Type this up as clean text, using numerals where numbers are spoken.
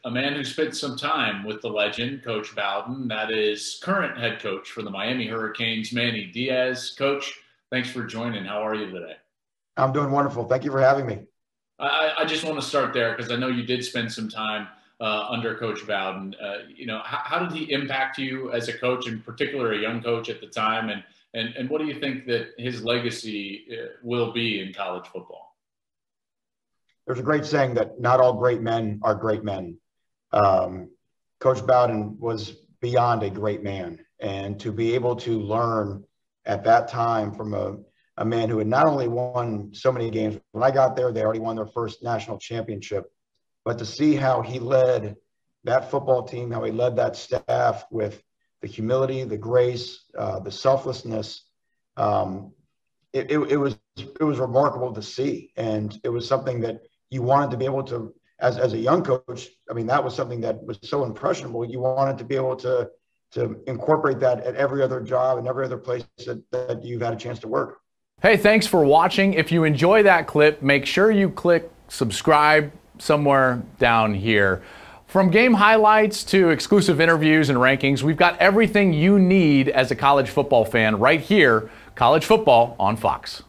a man who spent some time with the legend, Coach Bowden. That is current head coach for the Miami Hurricanes, Manny Diaz. Coach, thanks for joining. How are you today? I'm doing wonderful. Thank you for having me. I just want to start there because I know you did spend some time under Coach Bowden. How did he impact you as a coach, in particular a young coach at the time? And what do you think that his legacy will be in college football? There's a great saying that not all great men are great men. Coach Bowden was beyond a great man. And to be able to learn at that time from a man who had not only won so many games, when I got there, they already won their first national championship, but to see how he led that football team, how he led that staff with the humility, the grace, the selflessness, it was remarkable to see. And it was something that you wanted to be able to, as a young coach, I mean, that was something that was so impressionable. You wanted to be able to incorporate that at every other job and every other place that you've had a chance to work. Hey, thanks for watching. If you enjoy that clip, make sure you click subscribe somewhere down here. From game highlights to exclusive interviews and rankings, we've got everything you need as a college football fan right here, College Football on Fox.